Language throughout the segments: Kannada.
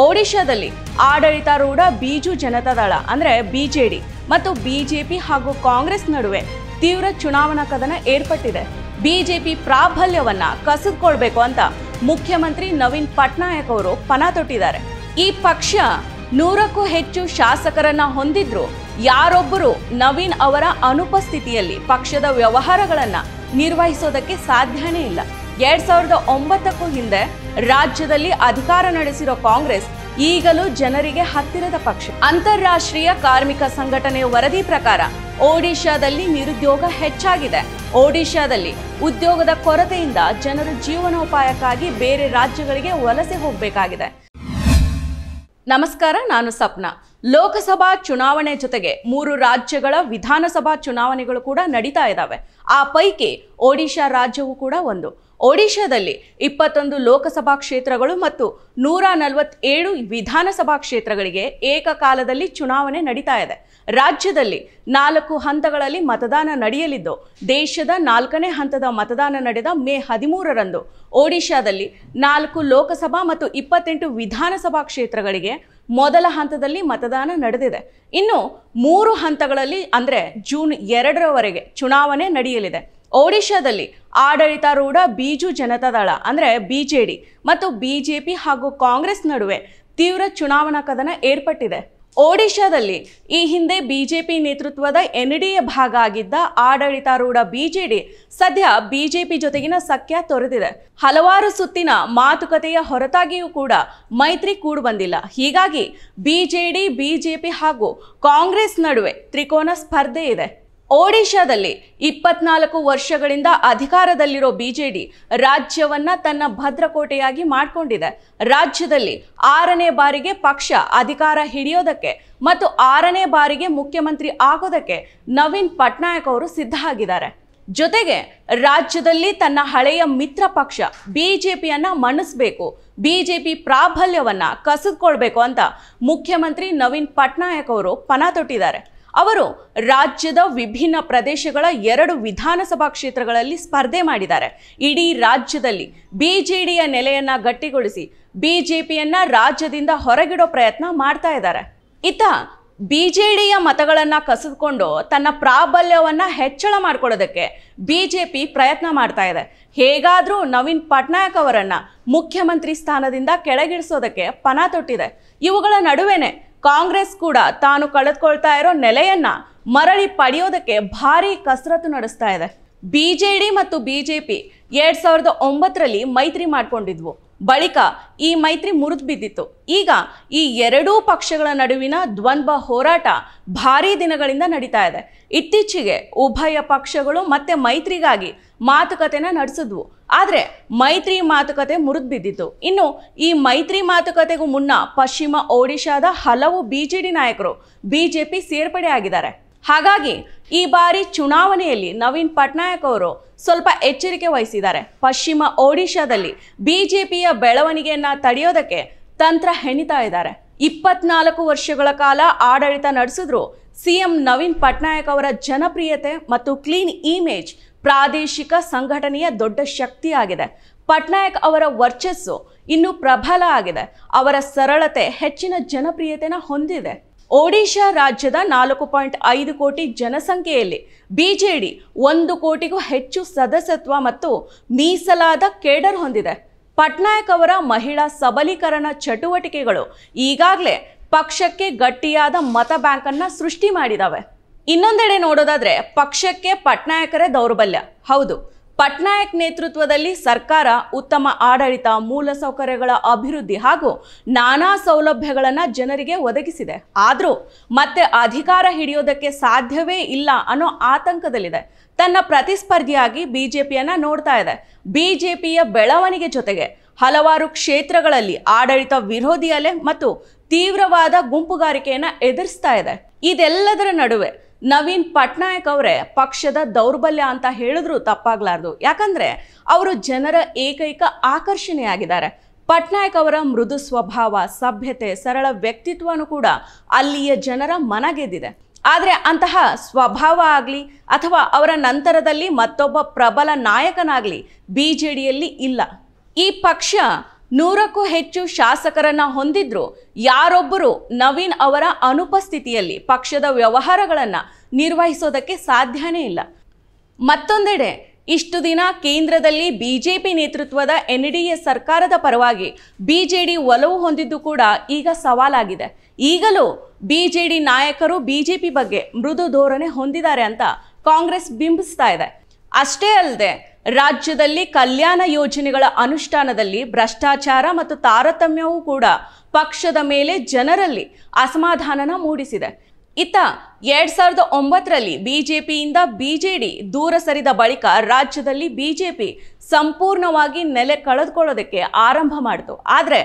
ಒಡಿಶಾದಲ್ಲಿ ಆಡಳಿತಾರೂಢ ಬಿಜು ಜನತಾದಳ ಅಂದ್ರೆ ಬಿಜೆಡಿ ಮತ್ತು ಬಿಜೆಪಿ ಹಾಗೂ ಕಾಂಗ್ರೆಸ್ ನಡುವೆ ತೀವ್ರ ಚುನಾವಣಾ ಕದನ ಏರ್ಪಟ್ಟಿದೆ. ಬಿಜೆಪಿ ಪ್ರಾಬಲ್ಯವನ್ನ ಕಸಿದುಕೊಳ್ಳಬೇಕು ಅಂತ ಮುಖ್ಯಮಂತ್ರಿ ನವೀನ್ ಪಟ್ನಾಯಕ್ ಅವರು ಪಣ ತೊಟ್ಟಿದ್ದಾರೆ. ಈ ಪಕ್ಷ 100ಕ್ಕೂ ಹೆಚ್ಚು ಶಾಸಕರನ್ನ ಹೊಂದಿದ್ರು ಯಾರೊಬ್ಬರು ನವೀನ್ ಅವರ ಅನುಪಸ್ಥಿತಿಯಲ್ಲಿ ಪಕ್ಷದ ವ್ಯವಹಾರಗಳನ್ನ ನಿರ್ವಹಿಸೋದಕ್ಕೆ ಸಾಧ್ಯನೇ ಇಲ್ಲ. 2009ಕ್ಕೂ ಹಿಂದೆ ರಾಜ್ಯದಲ್ಲಿ ಅಧಿಕಾರ ನಡೆಸಿರೋ ಕಾಂಗ್ರೆಸ್ ಈಗಲೂ ಜನರಿಗೆ ಹತ್ತಿರದ ಪಕ್ಷ. ಅಂತಾರಾಷ್ಟ್ರೀಯ ಕಾರ್ಮಿಕ ಸಂಘಟನೆಯ ವರದಿ ಪ್ರಕಾರ ಒಡಿಶಾದಲ್ಲಿ ನಿರುದ್ಯೋಗ ಹೆಚ್ಚಾಗಿದೆ. ಒಡಿಶಾದಲ್ಲಿ ಉದ್ಯೋಗದ ಕೊರತೆಯಿಂದ ಜನರು ಜೀವನೋಪಾಯಕ್ಕಾಗಿ ಬೇರೆ ರಾಜ್ಯಗಳಿಗೆ ವಲಸೆ ಹೋಗಬೇಕಾಗಿದೆ. ನಮಸ್ಕಾರ, ನಾನು ಸಪ್ನಾ. ಲೋಕಸಭಾ ಚುನಾವಣೆ ಜೊತೆಗೆ 3 ರಾಜ್ಯಗಳ ವಿಧಾನಸಭಾ ಚುನಾವಣೆಗಳು ಕೂಡ ನಡೀತಾ ಇದ್ದಾವೆ. ಆ ಪೈಕಿ ಒಡಿಶಾ ರಾಜ್ಯವು ಕೂಡ ಒಂದು. ಒಡಿಶಾದಲ್ಲಿ 21 ಲೋಕಸಭಾ ಕ್ಷೇತ್ರಗಳು ಮತ್ತು 147 ವಿಧಾನಸಭಾ ಕ್ಷೇತ್ರಗಳಿಗೆ ಏಕಕಾಲದಲ್ಲಿ ಚುನಾವಣೆ ನಡೀತಾ ಇದೆ. ರಾಜ್ಯದಲ್ಲಿ 4 ಹಂತಗಳಲ್ಲಿ ಮತದಾನ ನಡೆಯಲಿದ್ದು, ದೇಶದ 4ನೇ ಹಂತದ ಮತದಾನ ನಡೆದ ಮೇ 13ರಂದು ಒಡಿಶಾದಲ್ಲಿ 4 ಲೋಕಸಭಾ ಮತ್ತು 28 ವಿಧಾನಸಭಾ ಕ್ಷೇತ್ರಗಳಿಗೆ ಮೊದಲ ಹಂತದಲ್ಲಿ ಮತದಾನ ನಡೆದಿದೆ. ಇನ್ನು 3 ಹಂತಗಳಲ್ಲಿ ಅಂದರೆ ಜೂನ್ 2ರವರೆಗೆ ಚುನಾವಣೆ ನಡೆಯಲಿದೆ. ಒಡಿಶಾದಲ್ಲಿ ಆಡಳಿತಾರೂಢ ಬಿಜು ಜನತಾದಳ ಅಂದರೆ ಬಿಜೆಡಿ ಮತ್ತು ಬಿಜೆಪಿ ಹಾಗೂ ಕಾಂಗ್ರೆಸ್ ನಡುವೆ ತೀವ್ರ ಚುನಾವಣಾ ಕದನ ಏರ್ಪಟ್ಟಿದೆ. ಒಡಿಶಾದಲ್ಲಿ ಈ ಹಿಂದೆ ಬಿಜೆಪಿ ನೇತೃತ್ವದ ಎನ್ಡಿಎ ಭಾಗ ಆಗಿದ್ದ ಆಡಳಿತಾರೂಢ ಬಿಜೆಡಿ ಸದ್ಯ ಬಿಜೆಪಿ ಜೊತೆಗಿನ ಸಖ್ಯ ತೊರೆದಿದೆ. ಹಲವಾರು ಸುತ್ತಿನ ಮಾತುಕತೆಯ ಹೊರತಾಗಿಯೂ ಕೂಡ ಮೈತ್ರಿ ಕೂಡು ಬಂದಿಲ್ಲ. ಹೀಗಾಗಿ ಬಿಜೆಡಿ, ಬಿಜೆಪಿ ಹಾಗೂ ಕಾಂಗ್ರೆಸ್ ನಡುವೆ ತ್ರಿಕೋನ ಸ್ಪರ್ಧೆ ಇದೆ. ಒಡಿಶಾದಲ್ಲಿ 24 ವರ್ಷಗಳಿಂದ ಅಧಿಕಾರದಲ್ಲಿರೋ ಬಿಜೆಡಿ ರಾಜ್ಯವನ್ನ ತನ್ನ ಭದ್ರಕೋಟೆಯಾಗಿ ಮಾಡಿಕೊಂಡಿದೆ. ರಾಜ್ಯದಲ್ಲಿ 6ನೇ ಬಾರಿಗೆ ಪಕ್ಷ ಅಧಿಕಾರ ಹಿಡಿಯೋದಕ್ಕೆ ಮತ್ತು 6ನೇ ಬಾರಿಗೆ ಮುಖ್ಯಮಂತ್ರಿ ಆಗೋದಕ್ಕೆ ನವೀನ್ ಪಟ್ನಾಯಕ್ ಅವರು ಸಿದ್ಧ ಆಗಿದ್ದಾರೆ. ಜೊತೆಗೆ ರಾಜ್ಯದಲ್ಲಿ ತನ್ನ ಹಳೆಯ ಮಿತ್ರ ಪಕ್ಷ ಬಿಜೆಪಿಯನ್ನ ಮಣಿಸಬೇಕು, ಬಿಜೆಪಿ ಪ್ರಾಬಲ್ಯವನ್ನ ಕಸಿದುಕೊಳ್ಬೇಕು ಅಂತ ಮುಖ್ಯಮಂತ್ರಿ ನವೀನ್ ಪಟ್ನಾಯಕ್ ಅವರು ಪಣ ತೊಟ್ಟಿದ್ದಾರೆ. ಅವರು ರಾಜ್ಯದ ವಿಭಿನ್ನ ಪ್ರದೇಶಗಳ 2 ವಿಧಾನಸಭಾ ಕ್ಷೇತ್ರಗಳಲ್ಲಿ ಸ್ಪರ್ಧೆ ಮಾಡಿದ್ದಾರೆ. ಇಡೀ ರಾಜ್ಯದಲ್ಲಿ ಬಿಜೆಡಿಯ ನೆಲೆಯನ್ನ ಗಟ್ಟಿಗೊಳಿಸಿ ಬಿಜೆಪಿಯನ್ನ ರಾಜ್ಯದಿಂದ ಹೊರಗಿಡೋ ಪ್ರಯತ್ನ ಮಾಡ್ತಾ ಇದ್ದಾರೆ. ಇತ್ತ ಬಿಜೆಡಿಯ ಮತಗಳನ್ನ ಕಸಿದುಕೊಂಡು ತನ್ನ ಪ್ರಾಬಲ್ಯವನ್ನ ಹೆಚ್ಚಳ ಮಾಡ್ಕೊಳ್ಳೋದಕ್ಕೆ ಬಿಜೆಪಿ ಪ್ರಯತ್ನ ಮಾಡ್ತಾ ಇದೆ. ಹೇಗಾದ್ರೂ ನವೀನ್ ಪಟ್ನಾಯಕ್ ಅವರನ್ನ ಮುಖ್ಯಮಂತ್ರಿ ಸ್ಥಾನದಿಂದ ಕೆಳಗಿಳಿಸೋದಕ್ಕೆ ಪಣ ತೊಟ್ಟಿದೆ. ಇವುಗಳ ನಡುವೆನೆ ಕಾಂಗ್ರೆಸ್ ಕೂಡ ತಾನು ಕಳೆದುಕೊಳ್ತಾ ಇರೋ ನೆಲೆಯನ್ನ ಮರಳಿ ಪಡೆಯೋದಕ್ಕೆ ಭಾರಿ ಕಸರತ್ತು ನಡೆಸ್ತಾ ಇದೆ. ಬಿಜೆಡಿ ಮತ್ತು ಬಿಜೆಪಿ 2009ರಲ್ಲಿ ಮೈತ್ರಿ ಮಾಡ್ಕೊಂಡಿದ್ವು. ಬಳಿಕ ಈ ಮೈತ್ರಿ ಮುರಿದು ಬಿದ್ದಿತ್ತು. ಈಗ ಈ 2 ಪಕ್ಷಗಳ ನಡುವಿನ ದ್ವಂದ್ವ ಹೋರಾಟ ಭಾರೀ ದಿನಗಳಿಂದ ನಡೀತಾ ಇದೆ. ಇತ್ತೀಚೆಗೆ ಉಭಯ ಪಕ್ಷಗಳು ಮತ್ತೆ ಮೈತ್ರಿಗಾಗಿ ಮಾತುಕತೆನ ನಡೆಸಿದ್ವು. ಆದರೆ ಮೈತ್ರಿ ಮಾತುಕತೆ ಮುರಿದು ಬಿದ್ದಿತ್ತು. ಇನ್ನು ಈ ಮೈತ್ರಿ ಮಾತುಕತೆಗೂ ಮುನ್ನ ಪಶ್ಚಿಮ ಒಡಿಶಾದ ಹಲವು ಬಿಜೆಡಿ ನಾಯಕರು ಬಿಜೆಪಿ ಸೇರ್ಪಡೆ ಆಗಿದ್ದಾರೆ. ಹಾಗಾಗಿ ಈ ಬಾರಿ ಚುನಾವಣೆಯಲ್ಲಿ ನವೀನ್ ಪಟ್ನಾಯಕ್ ಅವರು ಸ್ವಲ್ಪ ಎಚ್ಚರಿಕೆ ವಹಿಸಿದ್ದಾರೆ. ಪಶ್ಚಿಮ ಒಡಿಶಾದಲ್ಲಿ ಬಿಜೆಪಿಯ ಬೆಳವಣಿಗೆಯನ್ನ ತಡೆಯೋದಕ್ಕೆ ತಂತ್ರ ಹೆಣಿತಾ ಇದ್ದಾರೆ. 24 ವರ್ಷಗಳ ಕಾಲ ಆಡಳಿತ ನಡೆಸಿದ್ರು ಸಿಎಂ ನವೀನ್ ಪಟ್ನಾಯಕ್ ಅವರ ಜನಪ್ರಿಯತೆ ಮತ್ತು ಕ್ಲೀನ್ ಇಮೇಜ್ ಪ್ರಾದೇಶಿಕ ಸಂಘಟನೆಯ ದೊಡ್ಡ ಶಕ್ತಿಯಾಗಿದೆ. ಪಟ್ನಾಯಕ್ ಅವರ ವರ್ಚಸ್ಸು ಇನ್ನೂ ಪ್ರಬಲ ಆಗಿದೆ. ಅವರ ಸರಳತೆ ಹೆಚ್ಚಿನ ಜನಪ್ರಿಯತೆನ ಹೊಂದಿದೆ. ಒಡಿಶಾ ರಾಜ್ಯದ 4.5 ಕೋಟಿ ಜನಸಂಖ್ಯೆಯಲ್ಲಿ ಬಿಜೆಡಿ 1 ಕೋಟಿಗೂ ಹೆಚ್ಚು ಸದಸ್ಯತ್ವ ಮತ್ತು ಮೀಸಲಾದ ಕೇಡರ್ ಹೊಂದಿದೆ. ಪಟ್ನಾಯಕ್ ಅವರ ಮಹಿಳಾ ಸಬಲೀಕರಣ ಚಟುವಟಿಕೆಗಳು ಈಗಾಗಲೇ ಪಕ್ಷಕ್ಕೆ ಗಟ್ಟಿಯಾದ ಮತ ಬ್ಯಾಂಕ್ ಅನ್ನ ಸೃಷ್ಟಿ ಮಾಡಿದಾವೆ. ಇನ್ನೊಂದೆಡೆ ನೋಡೋದಾದ್ರೆ ಪಕ್ಷಕ್ಕೆ ಪಟ್ನಾಯಕರೇ ದೌರ್ಬಲ್ಯ. ಹೌದು, ಪಟ್ನಾಯಕ್ ನೇತೃತ್ವದಲ್ಲಿ ಸರ್ಕಾರ ಉತ್ತಮ ಆಡಳಿತ, ಮೂಲಸೌಕರ್ಯಗಳ ಅಭಿವೃದ್ಧಿ ಹಾಗೂ ನಾನಾ ಸೌಲಭ್ಯಗಳನ್ನು ಜನರಿಗೆ ಒದಗಿಸಿದೆ. ಆದರೂ ಮತ್ತೆ ಅಧಿಕಾರ ಹಿಡಿಯೋದಕ್ಕೆ ಸಾಧ್ಯವೇ ಇಲ್ಲ ಅನ್ನೋ ಆತಂಕದಲ್ಲಿದೆ. ತನ್ನ ಪ್ರತಿಸ್ಪರ್ಧಿಯಾಗಿ ಬಿಜೆಪಿಯನ್ನ ನೋಡ್ತಾ ಇದೆ. ಬಿಜೆಪಿಯ ಬೆಳವಣಿಗೆ ಜೊತೆಗೆ ಹಲವಾರು ಕ್ಷೇತ್ರಗಳಲ್ಲಿ ಆಡಳಿತ ವಿರೋಧಿ ಅಲೆ ಮತ್ತು ತೀವ್ರವಾದ ಗುಂಪುಗಾರಿಕೆಯನ್ನ ಎದುರಿಸ್ತಾ ಇದೆ. ಇದೆಲ್ಲದರ ನಡುವೆ ನವೀನ್ ಪಟ್ನಾಯಕ್ ಅವರೇ ಪಕ್ಷದ ದೌರ್ಬಲ್ಯ ಅಂತ ಹೇಳಿದ್ರು ತಪ್ಪಾಗ್ಲಾರ್ದು. ಯಾಕಂದ್ರೆ ಅವರು ಜನರ ಏಕೈಕ ಆಕರ್ಷಣೆಯಾಗಿದ್ದಾರೆ. ಪಟ್ನಾಯಕ್ ಅವರ ಮೃದು ಸ್ವಭಾವ, ಸಭ್ಯತೆ, ಸರಳ ವ್ಯಕ್ತಿತ್ವನೂ ಕೂಡ ಅಲ್ಲಿಯ ಜನರ ಮನ ಗೆದ್ದಿದೆ. ಆದರೆ ಅಂತಹ ಸ್ವಭಾವ ಆಗಲಿ ಅಥವಾ ಅವರ ನಂತರದಲ್ಲಿ ಮತ್ತೊಬ್ಬ ಪ್ರಬಲ ನಾಯಕನಾಗಲಿ ಬಿಜೆಡಿಯಲ್ಲಿ ಇಲ್ಲ. ಈ ಪಕ್ಷ 100ಕ್ಕೂ ಹೆಚ್ಚು ಶಾಸಕರನ್ನ ಹೊಂದಿದ್ರು ಯಾರೊಬ್ಬರು ನವೀನ್ ಅವರ ಅನುಪಸ್ಥಿತಿಯಲ್ಲಿ ಪಕ್ಷದ ವ್ಯವಹಾರಗಳನ್ನು ನಿರ್ವಹಿಸೋದಕ್ಕೆ ಸಾಧ್ಯನೇ ಇಲ್ಲ. ಮತ್ತೊಂದೆಡೆ ಇಷ್ಟು ದಿನ ಕೇಂದ್ರದಲ್ಲಿ ಬಿಜೆಪಿ ನೇತೃತ್ವದ NDA ಸರ್ಕಾರದ ಪರವಾಗಿ ಬಿಜೆಡಿ ಒಲವು ಹೊಂದಿದ್ದು ಕೂಡ ಈಗ ಸವಾಲಾಗಿದೆ. ಈಗಲೂ ಬಿಜೆಡಿ ನಾಯಕರು ಬಿಜೆಪಿ ಬಗ್ಗೆ ಮೃದು ಧೋರಣೆ ಹೊಂದಿದ್ದಾರೆ ಅಂತ ಕಾಂಗ್ರೆಸ್ ಬಿಂಬಿಸ್ತಾ ಇದೆ. ಅಷ್ಟೇ ಅಲ್ಲದೆ ರಾಜ್ಯದಲ್ಲಿ ಕಲ್ಯಾಣ ಯೋಜನೆಗಳ ಅನುಷ್ಠಾನದಲ್ಲಿ ಭ್ರಷ್ಟಾಚಾರ ಮತ್ತು ತಾರತಮ್ಯವೂ ಕೂಡ ಪಕ್ಷದ ಮೇಲೆ ಜನರಲ್ಲಿ ಅಸಮಾಧಾನನ ಮೂಡಿಸಿದೆ. ಇತ್ತ 2009ರಲ್ಲಿ ಬಿಜೆಪಿಯಿಂದ ಬಿಜೆಡಿ ದೂರ ಸರಿದ ಬಳಿಕ ರಾಜ್ಯದಲ್ಲಿ ಬಿಜೆಪಿ ಸಂಪೂರ್ಣವಾಗಿ ನೆಲೆ ಕಳೆದುಕೊಳ್ಳೋದಕ್ಕೆ ಆರಂಭ ಮಾಡಿತು. ಆದರೆ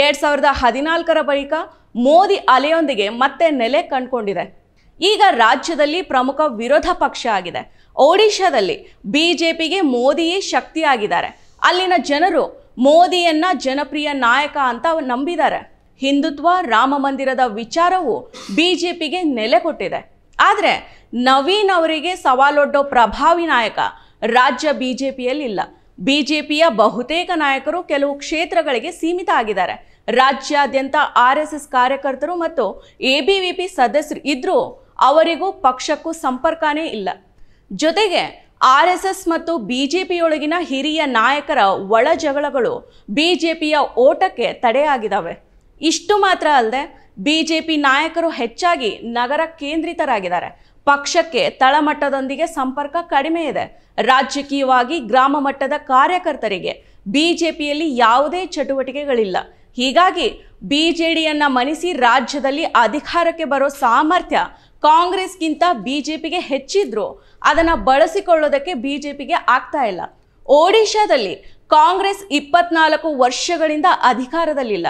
2014ರ ಬಳಿಕ ಮೋದಿ ಅಲೆಯೊಂದಿಗೆ ಮತ್ತೆ ನೆಲೆ ಕಂಡುಕೊಂಡಿದೆ. ಈಗ ರಾಜ್ಯದಲ್ಲಿ ಪ್ರಮುಖ ವಿರೋಧ ಪಕ್ಷ ಆಗಿದೆ. ಒಡಿಶಾದಲ್ಲಿ ಬಿಜೆಪಿಗೆ ಮೋದಿಯೇ ಶಕ್ತಿಯಾಗಿದ್ದಾರೆ. ಅಲ್ಲಿನ ಜನರು ಮೋದಿಯನ್ನ ಜನಪ್ರಿಯ ನಾಯಕ ಅಂತ ನಂಬಿದ್ದಾರೆ. ಹಿಂದುತ್ವ, ರಾಮ ಮಂದಿರದ ವಿಚಾರವು ಬಿಜೆಪಿಗೆ ನೆಲೆ ಕೊಟ್ಟಿದೆ. ಆದರೆ ನವೀನ್ ಅವರಿಗೆ ಸವಾಲೊಡ್ಡೋ ಪ್ರಭಾವಿ ನಾಯಕ ರಾಜ್ಯ ಬಿಜೆಪಿಯಲ್ಲಿಲ್ಲ. ಬಿಜೆಪಿಯ ಬಹುತೇಕ ನಾಯಕರು ಕೆಲವು ಕ್ಷೇತ್ರಗಳಿಗೆ ಸೀಮಿತ ಆಗಿದ್ದಾರೆ. ರಾಜ್ಯಾದ್ಯಂತ RSS ಕಾರ್ಯಕರ್ತರು ಮತ್ತು ABVP ಸದಸ್ಯರು ಇದ್ರೂ ಅವರಿಗೂ ಪಕ್ಷಕ್ಕೂ ಸಂಪರ್ಕನೇ ಇಲ್ಲ. ಜೊತೆಗೆ RSS ಮತ್ತು ಬಿಜೆಪಿಯೊಳಗಿನ ಹಿರಿಯ ನಾಯಕರ ಒಳ ಜಗಳಗಳು ಬಿಜೆಪಿಯ ಓಟಕ್ಕೆ ತಡೆಯಾಗಿದ್ದಾವೆ. ಇಷ್ಟು ಮಾತ್ರ ಅಲ್ಲದೆ ಬಿಜೆಪಿ ನಾಯಕರು ಹೆಚ್ಚಾಗಿ ನಗರ ಕೇಂದ್ರಿತರಾಗಿದ್ದಾರೆ. ಪಕ್ಷಕ್ಕೆ ತಳಮಟ್ಟದೊಂದಿಗೆ ಸಂಪರ್ಕ ಕಡಿಮೆ ಇದೆ. ರಾಜಕೀಯವಾಗಿ ಗ್ರಾಮ ಮಟ್ಟದ ಕಾರ್ಯಕರ್ತರಿಗೆ ಬಿಜೆಪಿಯಲ್ಲಿ ಯಾವುದೇ ಚಟುವಟಿಕೆಗಳಿಲ್ಲ. ಹೀಗಾಗಿ ಬಿಜೆಡಿಯನ್ನ ಮಣಿಸಿ ರಾಜ್ಯದಲ್ಲಿ ಅಧಿಕಾರಕ್ಕೆ ಬರೋ ಸಾಮರ್ಥ್ಯ ಕಾಂಗ್ರೆಸ್ಗಿಂತ ಬಿಜೆಪಿಗೆ ಹೆಚ್ಚಿದ್ರು ಅದನ್ನು ಬಳಸಿಕೊಳ್ಳೋದಕ್ಕೆ ಬಿಜೆಪಿಗೆ ಆಗ್ತಾ ಇಲ್ಲ. ಒಡಿಶಾದಲ್ಲಿ ಕಾಂಗ್ರೆಸ್ 24 ವರ್ಷಗಳಿಂದ ಅಧಿಕಾರದಲ್ಲಿಲ್ಲ.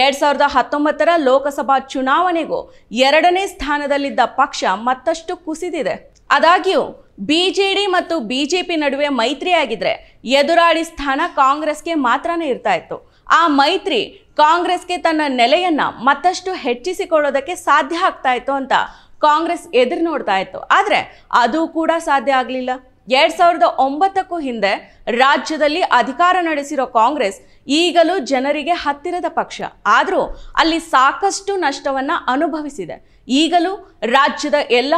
2019ರ ಲೋಕಸಭಾ ಚುನಾವಣೆಗೂ 2ನೇ ಸ್ಥಾನದಲ್ಲಿದ್ದ ಪಕ್ಷ ಮತ್ತಷ್ಟು ಕುಸಿದಿದೆ. ಆದಾಗ್ಯೂ ಬಿಜೆಡಿ ಮತ್ತು ಬಿಜೆಪಿ ನಡುವೆ ಮೈತ್ರಿಯಾಗಿದ್ರೆ ಎದುರಾಳಿ ಸ್ಥಾನ ಕಾಂಗ್ರೆಸ್ಗೆ ಮಾತ್ರನೇ ಇರ್ತಾ ಇತ್ತು. ಆ ಮೈತ್ರಿ ಕಾಂಗ್ರೆಸ್ಗೆ ತನ್ನ ನೆಲೆಯನ್ನ ಮತ್ತಷ್ಟು ಹೆಚ್ಚಿಸಿಕೊಳ್ಳೋದಕ್ಕೆ ಸಾಧ್ಯ ಆಗ್ತಾ ಇತ್ತು ಅಂತ ಕಾಂಗ್ರೆಸ್ ಎದುರು ನೋಡ್ತಾ ಇತ್ತು. ಆದರೆ ಅದು ಕೂಡ ಸಾಧ್ಯ ಆಗಲಿಲ್ಲ. 2009ಕ್ಕೂ ಹಿಂದೆ ರಾಜ್ಯದಲ್ಲಿ ಅಧಿಕಾರ ನಡೆಸಿರೋ ಕಾಂಗ್ರೆಸ್ ಈಗಲೂ ಜನರಿಗೆ ಹತ್ತಿರದ ಪಕ್ಷ. ಆದರೂ ಅಲ್ಲಿ ಸಾಕಷ್ಟು ನಷ್ಟವನ್ನ ಅನುಭವಿಸಿದೆ. ಈಗಲೂ ರಾಜ್ಯದ ಎಲ್ಲ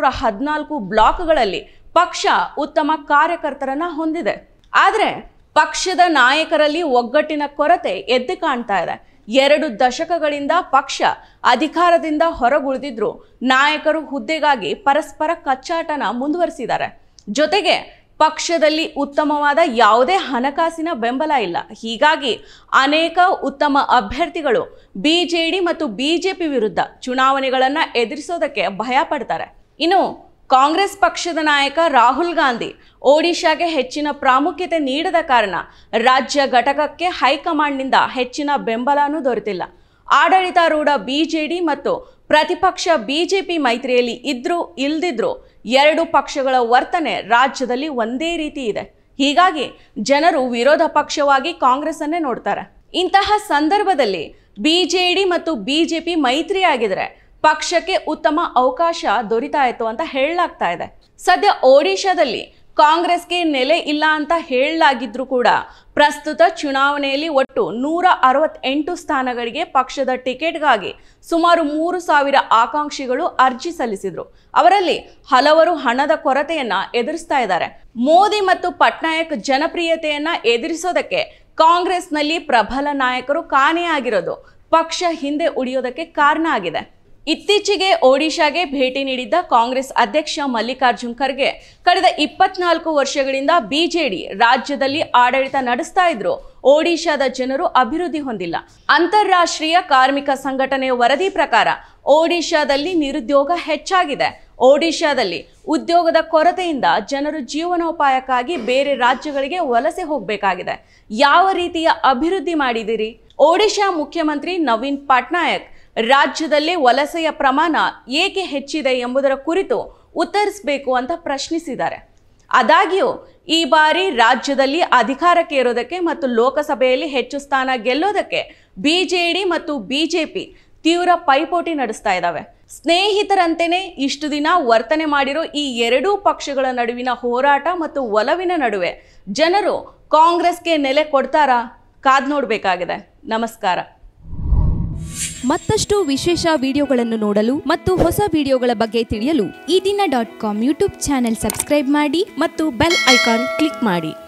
314 ಬ್ಲಾಕ್ಗಳಲ್ಲಿ ಪಕ್ಷ ಉತ್ತಮ ಕಾರ್ಯಕರ್ತರನ್ನ ಹೊಂದಿದೆ. ಆದರೆ ಪಕ್ಷದ ನಾಯಕರಲ್ಲಿ ಒಗ್ಗಟ್ಟಿನ ಕೊರತೆ ಎದ್ದು ಕಾಣ್ತಾ ಇದೆ. 2 ದಶಕಗಳಿಂದ ಪಕ್ಷ ಅಧಿಕಾರದಿಂದ ಹೊರಗುಳಿದಿದ್ರು ನಾಯಕರು ಹುದ್ದೆಗಾಗಿ ಪರಸ್ಪರ ಕಚ್ಚಾಟನ ಮುಂದುವರಿಸಿದ್ದಾರೆ. ಜೊತೆಗೆ ಪಕ್ಷದಲ್ಲಿ ಉತ್ತಮವಾದ ಯಾವುದೇ ಹಣಕಾಸಿನ ಬೆಂಬಲ ಇಲ್ಲ. ಹೀಗಾಗಿ ಅನೇಕ ಉತ್ತಮ ಅಭ್ಯರ್ಥಿಗಳು ಬಿಜೆಡಿ ಮತ್ತು ಬಿಜೆಪಿ ವಿರುದ್ಧ ಚುನಾವಣೆಗಳನ್ನು ಎದುರಿಸೋದಕ್ಕೆ ಭಯ ಪಡ್ತಾರೆ. ಇನ್ನು ಕಾಂಗ್ರೆಸ್ ಪಕ್ಷದ ನಾಯಕ ರಾಹುಲ್ ಗಾಂಧಿ ಒಡಿಶಾಗೆ ಹೆಚ್ಚಿನ ಪ್ರಾಮುಖ್ಯತೆ ನೀಡದ ಕಾರಣ ರಾಜ್ಯ ಘಟಕಕ್ಕೆ ಹೈಕಮಾಂಡ್ನಿಂದ ಹೆಚ್ಚಿನ ಬೆಂಬಲನೂ ದೊರೆತಿಲ್ಲ. ಆಡಳಿತಾರೂಢ ಬಿಜೆಡಿ ಮತ್ತು ಪ್ರತಿಪಕ್ಷ ಬಿಜೆಪಿ ಮೈತ್ರಿಯಲ್ಲಿ ಇದ್ರೂ ಇಲ್ದಿದ್ರು 2 ಪಕ್ಷಗಳ ವರ್ತನೆ ರಾಜ್ಯದಲ್ಲಿ ಒಂದೇ ರೀತಿ ಇದೆ. ಹೀಗಾಗಿ ಜನರು ವಿರೋಧ ಪಕ್ಷವಾಗಿ ಕಾಂಗ್ರೆಸ್ ಅನ್ನೇ ನೋಡ್ತಾರೆ. ಇಂತಹ ಸಂದರ್ಭದಲ್ಲಿ ಬಿಜೆಡಿ ಮತ್ತು ಬಿಜೆಪಿ ಮೈತ್ರಿಯಾಗಿದ್ರೆ ಪಕ್ಷಕ್ಕೆ ಉತ್ತಮ ಅವಕಾಶ ದೊರೀತಾ ಇತ್ತು ಅಂತ ಹೇಳಲಾಗ್ತಾ ಇದೆ. ಸದ್ಯ ಒಡಿಶಾದಲ್ಲಿ ಕಾಂಗ್ರೆಸ್ಗೆ ನೆಲೆ ಇಲ್ಲ ಅಂತ ಹೇಳಲಾಗಿದ್ರು ಕೂಡ ಪ್ರಸ್ತುತ ಚುನಾವಣೆಯಲ್ಲಿ ಒಟ್ಟು 168 ಸ್ಥಾನಗಳಿಗೆ ಪಕ್ಷದ ಟಿಕೆಟ್ಗಾಗಿ ಸುಮಾರು 3,000 ಆಕಾಂಕ್ಷಿಗಳು ಅರ್ಜಿ ಸಲ್ಲಿಸಿದ್ರು. ಅವರಲ್ಲಿ ಹಲವರು ಹಣದ ಕೊರತೆಯನ್ನ ಎದುರಿಸ್ತಾ ಇದ್ದಾರೆ. ಮೋದಿ ಮತ್ತು ಪಟ್ನಾಯಕ್ ಜನಪ್ರಿಯತೆಯನ್ನ ಎದುರಿಸೋದಕ್ಕೆ ಕಾಂಗ್ರೆಸ್ನಲ್ಲಿ ಪ್ರಬಲ ನಾಯಕರು ಕಾಣೆಯಾಗಿರೋದು ಪಕ್ಷ ಹಿಂದೆ ಉಳಿಯೋದಕ್ಕೆ ಕಾರಣ ಆಗಿದೆ. ಇತ್ತೀಚೆಗೆ ಒಡಿಶಾಗೆ ಭೇಟಿ ನೀಡಿದ್ದ ಕಾಂಗ್ರೆಸ್ ಅಧ್ಯಕ್ಷ ಮಲ್ಲಿಕಾರ್ಜುನ್ ಖರ್ಗೆ ಕಳೆದ 24 ವರ್ಷಗಳಿಂದ ಬಿಜೆಡಿ ರಾಜ್ಯದಲ್ಲಿ ಆಡಳಿತ ನಡೆಸ್ತಾ ಇದ್ರು ಒಡಿಶಾದ ಜನರು ಅಭಿವೃದ್ಧಿ ಹೊಂದಿಲ್ಲ. ಅಂತಾರಾಷ್ಟ್ರೀಯ ಕಾರ್ಮಿಕ ಸಂಘಟನೆಯ ವರದಿ ಪ್ರಕಾರ ಒಡಿಶಾದಲ್ಲಿ ನಿರುದ್ಯೋಗ ಹೆಚ್ಚಾಗಿದೆ. ಒಡಿಶಾದಲ್ಲಿ ಉದ್ಯೋಗದ ಕೊರತೆಯಿಂದ ಜನರು ಜೀವನೋಪಾಯಕ್ಕಾಗಿ ಬೇರೆ ರಾಜ್ಯಗಳಿಗೆ ವಲಸೆ ಹೋಗಬೇಕಾಗಿದೆ. ಯಾವ ರೀತಿಯ ಅಭಿವೃದ್ಧಿ ಮಾಡಿದಿರಿ? ಒಡಿಶಾ ಮುಖ್ಯಮಂತ್ರಿ ನವೀನ್ ಪಟ್ನಾಯಕ್ ರಾಜ್ಯದಲ್ಲಿ ವಲಸೆಯ ಪ್ರಮಾಣ ಏಕೆ ಹೆಚ್ಚಿದೆ ಎಂಬುದರ ಕುರಿತು ಉತ್ತರಿಸಬೇಕು ಅಂತ ಪ್ರಶ್ನಿಸಿದ್ದಾರೆ. ಆದಾಗ್ಯೂ ಈ ಬಾರಿ ರಾಜ್ಯದಲ್ಲಿ ಅಧಿಕಾರಕ್ಕೆ ಇರೋದಕ್ಕೆ ಮತ್ತು ಲೋಕಸಭೆಯಲ್ಲಿ ಹೆಚ್ಚು ಸ್ಥಾನ ಗೆಲ್ಲೋದಕ್ಕೆ ಬಿಜೆಡಿ ಮತ್ತು ಬಿಜೆಪಿ ತೀವ್ರ ಪೈಪೋಟಿ ನಡೆಸ್ತಾ ಇದ್ದಾವೆ. ಸ್ನೇಹಿತರಂತೆಯೇ ಇಷ್ಟು ದಿನ ವರ್ತನೆ ಮಾಡಿರೋ ಈ 2 ಪಕ್ಷಗಳ ನಡುವಿನ ಹೋರಾಟ ಮತ್ತು ಒಲವಿನ ನಡುವೆ ಜನರು ಕಾಂಗ್ರೆಸ್ಗೆ ನೆಲೆ ಕೊಡ್ತಾರಾ? ಕಾದ್ ನೋಡಬೇಕಾಗಿದೆ. ನಮಸ್ಕಾರ. ಮತ್ತಷ್ಟು ವಿಶೇಷ ವಿಡಿಯೋಗಳನ್ನು ನೋಡಲು ಮತ್ತು ಹೊಸ ವಿಡಿಯೋಗಳ ಬಗ್ಗೆ ತಿಳಿಯಲು EDina.com ಯೂಟ್ಯೂಬ್ ಚಾನೆಲ್ ಸಬ್ಸ್ಕ್ರೈಬ್ ಮಾಡಿ ಮತ್ತು ಬೆಲ್ ಐಕಾನ್ ಕ್ಲಿಕ್ ಮಾಡಿ.